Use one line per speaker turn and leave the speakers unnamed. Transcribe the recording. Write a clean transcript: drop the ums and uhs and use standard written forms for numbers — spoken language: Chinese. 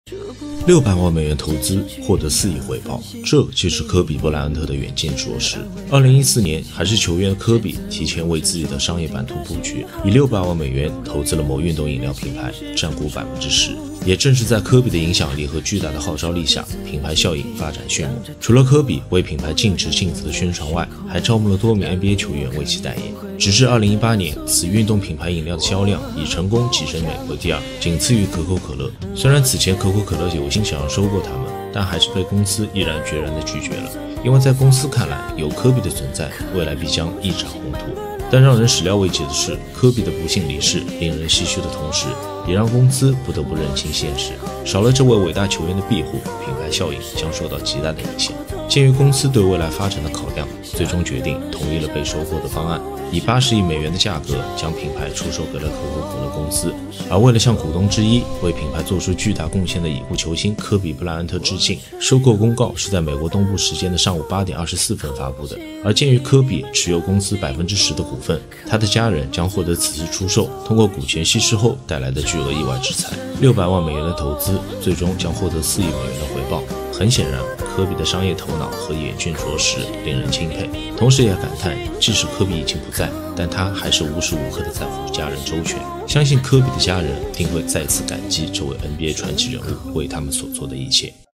600万美元投资获得4亿回报，这就是科比·布莱恩特的远见卓识。2014年，还是球员的科比提前为自己的商业版图布局，以600万美元投资了某运动饮料品牌，占股10%。也正是在科比的影响力和巨大的号召力下，品牌效应发展迅猛。除了科比为品牌尽职尽责的宣传外，还招募了多名 NBA 球员为其代言。直至2018年，此运动品牌饮料的销量已成功跻身美国第2，仅次于可口可乐。虽然此前可口可乐有心想要收购他们，但还是被公司毅然决然地拒绝了，因为在公司看来，有科比的存在，未来必将一展宏图。但让人始料未及的是，科比的不幸离世令人唏嘘的同时，也让公司不得不认清现实，少了这位伟大球员的庇护，品牌效应将受到极大的影响。鉴于公司对未来发展的考量，最终决定同意了被收购的方案，以80亿美元的价格将品牌出售给了可口可乐公司。而为了向股东之一、为品牌做出巨大贡献的已故球星科比·布莱恩特致敬，收购公告是在美国东部时间的上午8点24分发布的。而鉴于科比持有公司10%的股份，他的家人将获得此次出售通过股权稀释后带来的巨额意外之财。600万美元的投资最终将获得4亿美元的回报。很显然，科比的商业头脑和远见卓识令人钦佩，同时也感叹，即使科比已经不在，但他还是无时无刻的在乎家人周全。相信科比的家人定会再次感激这位 NBA 传奇人物为他们所做的一切。